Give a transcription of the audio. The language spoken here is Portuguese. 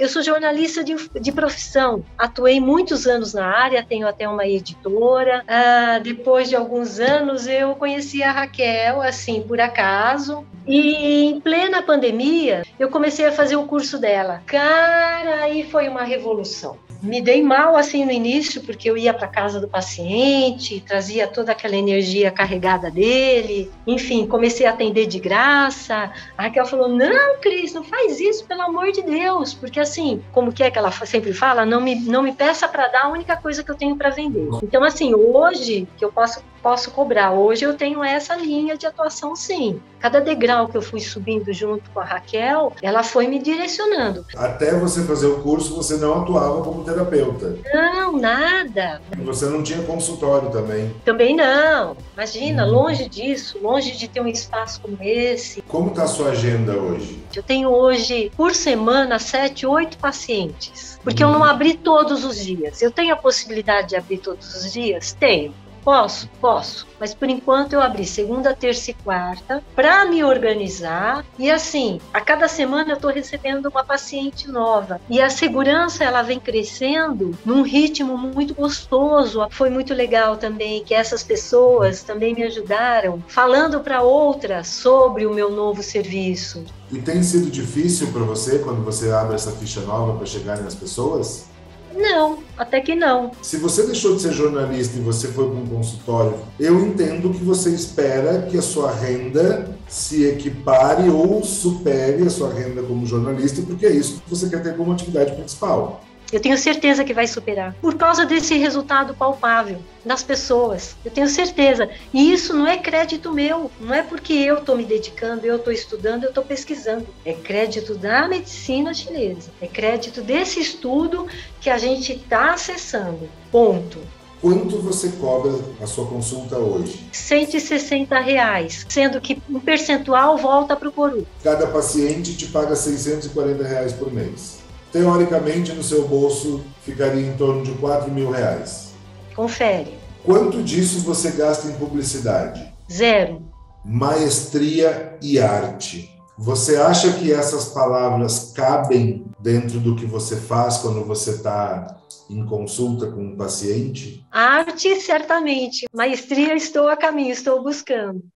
Eu sou jornalista de profissão, atuei muitos anos na área, tenho até uma editora. Depois de alguns anos, eu conheci a Raquel, assim, por acaso. E em plena pandemia, eu comecei a fazer o curso dela. Cara, aí foi uma revolução. Me dei mal assim no início, porque eu ia para casa do paciente, trazia toda aquela energia carregada dele. Enfim, comecei a atender de graça. A Raquel falou: não, Cris, não faz isso, pelo amor de Deus. Porque assim, como que ela sempre fala, não me peça para dar a única coisa que eu tenho para vender. Então, assim, hoje que eu posso cobrar, hoje eu tenho essa linha de atuação, sim. Cada degrau que eu fui subindo junto com a Raquel, ela foi me direcionando. Até você fazer o curso, você não atuava como terapeuta? Não, nada. E você não tinha consultório também? Também não. Imagina, longe disso, longe de ter um espaço como esse. Como está a sua agenda hoje? Eu tenho hoje, por semana, 7, 8 pacientes. Porque eu não abri todos os dias. Eu tenho a possibilidade de abrir todos os dias? Tenho. Posso, mas por enquanto eu abri segunda, terça e quarta para me organizar e assim, a cada semana eu estou recebendo uma paciente nova e a segurança ela vem crescendo num ritmo muito gostoso. Foi muito legal também que essas pessoas também me ajudaram falando para outras sobre o meu novo serviço. E tem sido difícil para você quando você abre essa ficha nova para chegar nas pessoas? Não, até que não. Se você deixou de ser jornalista e você foi para um consultório, eu entendo que você espera que a sua renda se equipare ou supere a sua renda como jornalista, porque é isso que você quer ter como atividade principal. Eu tenho certeza que vai superar, por causa desse resultado palpável das pessoas. Eu tenho certeza. E isso não é crédito meu, não é porque eu estou me dedicando, eu estou estudando, eu estou pesquisando. É crédito da medicina chinesa. É crédito desse estudo que a gente está acessando. Ponto. Quanto você cobra a sua consulta hoje? R$160, sendo que um percentual volta para o Coru. Cada paciente te paga R$640 por mês. Teoricamente, no seu bolso, ficaria em torno de R$4.000. Confere. Quanto disso você gasta em publicidade? 0. Maestria e arte. Você acha que essas palavras cabem dentro do que você faz quando você está em consulta com um paciente? Arte, certamente. Maestria, estou a caminho, estou buscando.